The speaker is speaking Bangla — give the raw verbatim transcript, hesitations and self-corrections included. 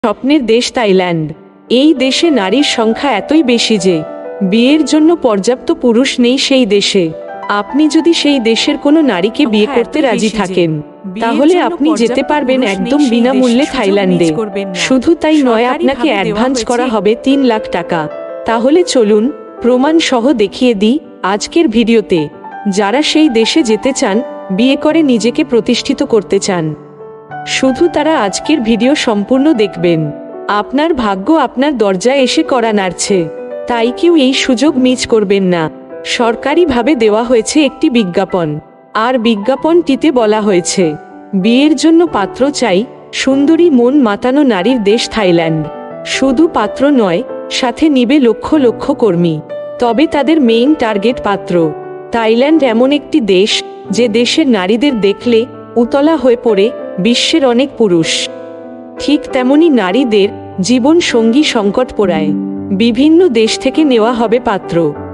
স্বপ্নের দেশ থাইল্যান্ড। এই দেশে নারীর সংখ্যা এতই বেশি যে বিয়ের জন্য পর্যাপ্ত পুরুষ নেই সেই দেশে। আপনি যদি সেই দেশের কোনো নারীকে বিয়ে করতে রাজি থাকেন তাহলে আপনি যেতে পারবেন একদম বিনামূল্যে থাইল্যান্ডে। শুধু তাই নয়, আপনাকে অ্যাডভান্স করা হবে তিন লাখ টাকা। তাহলে চলুন প্রমাণ সহ দেখিয়ে দিই আজকের ভিডিওতে। যারা সেই দেশে যেতে চান, বিয়ে করে নিজেকে প্রতিষ্ঠিত করতে চান, শুধু তারা আজকের ভিডিও সম্পূর্ণ দেখবেন। আপনার ভাগ্য আপনার দরজায় এসে কড়া নাড়ছে, তাই কেউ এই সুযোগ মিস করবেন না। সরকারিভাবে দেওয়া হয়েছে একটি বিজ্ঞাপন, আর বিজ্ঞাপনটিতে বলা হয়েছে বিয়ের জন্য পাত্র চাই সুন্দরী মন মাতানো নারীর দেশ থাইল্যান্ড। শুধু পাত্র নয়, সাথে নিবে লক্ষ লক্ষ কর্মী, তবে তাদের মেইন টার্গেট পাত্র। থাইল্যান্ড এমন একটি দেশ যে দেশের নারীদের দেখলে উতলা হয়ে পড়ে বিশ্বের অনেক পুরুষ। ঠিক তেমনি নারীদের জীবন সঙ্গী সংকট পোড়ায়। বিভিন্ন দেশ থেকে নেওয়া হবে পাত্র।